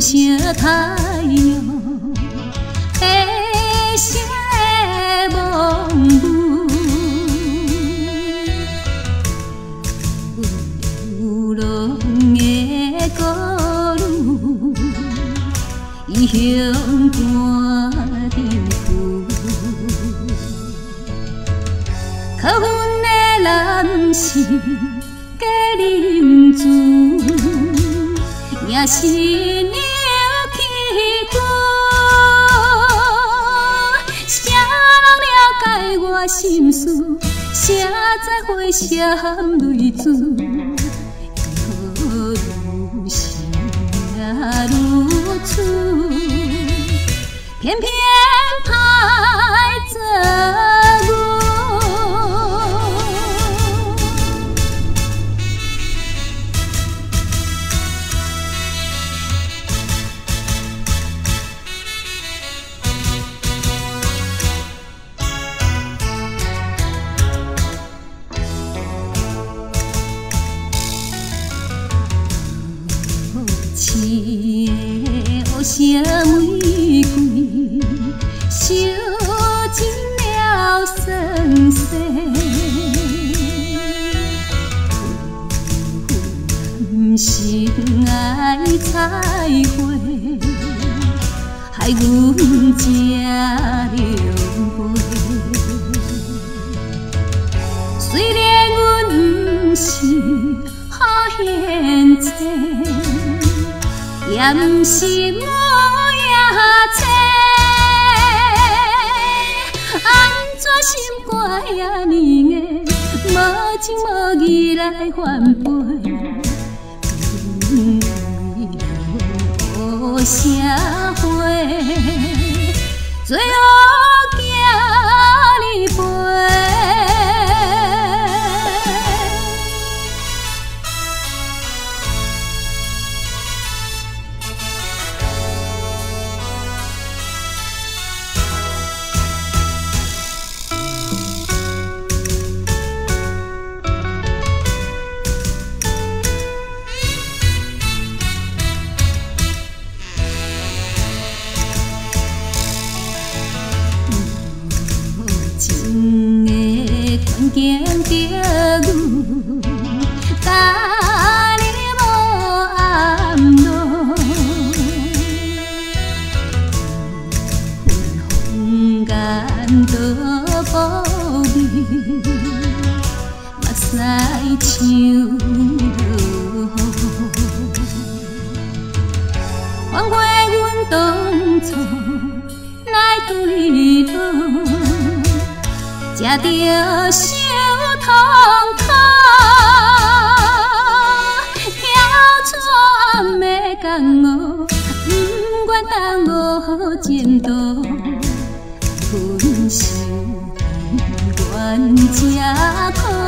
星太阳的色的梦雾，流浪的故路，异乡伴阵雨。可阮的男是假啉酒，也是扭起骨。谁人了解我心事？谁知花谢含泪珠？愈想愈楚，偏偏歹做我。痴的乌城玫瑰，烧尽了酸涩。不是爱彩花，害阮吃凉杯。虽然阮不是好贤妻，也不是无影切，安怎心肝遐呢个，无情无义来反背，为了社会，最后行你陪。情的关键着牛，甲你无暗路，风间倒步味，目屎像落雨，还原阮当初来对路。食着小痛苦，晓出暗的江湖，不愿耽误前途，分手甘愿吃苦。